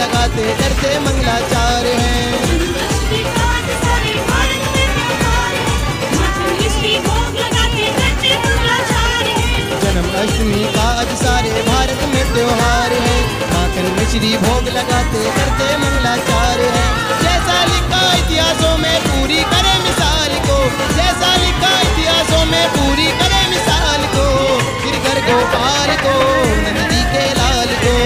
लगाते करते मंगलाचार हैं। जन्माष्टमी का आज सारे भारत में त्योहार है, माखन मिश्री भोग लगाते करते मंगलाचार है। जैसा लिखा इतिहासों में पूरी करे मिसाल को, जैसा लिखा इतिहासों में पूरी करे मिसाल को, गिरधर गोपाल को नंदी के लाल को।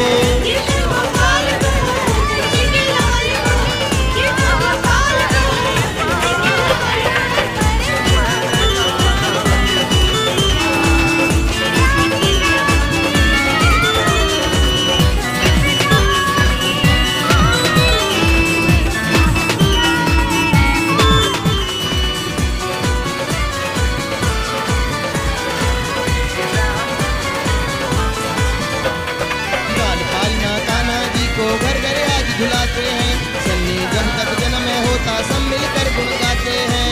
झुलाते हैं, सन्नी जब तक जन्म होता सब मिलकर गुण गाते हैं।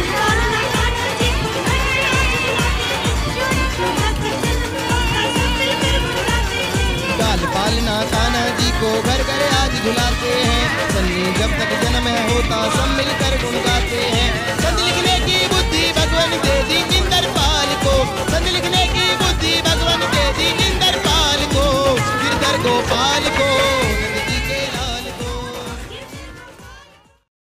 लाल पालना कान्हा जी को घर घर आज झुलाते हैं, सन्नी जब तक जन्म होता सब मिलकर गुण गाते हैं। संत लिखने की बुद्धि भगवान दे दी इंद्रपाल को, संत लिखने की बुद्धि भगवान दे दी इंद्रपाल को, गिरधर गोपाल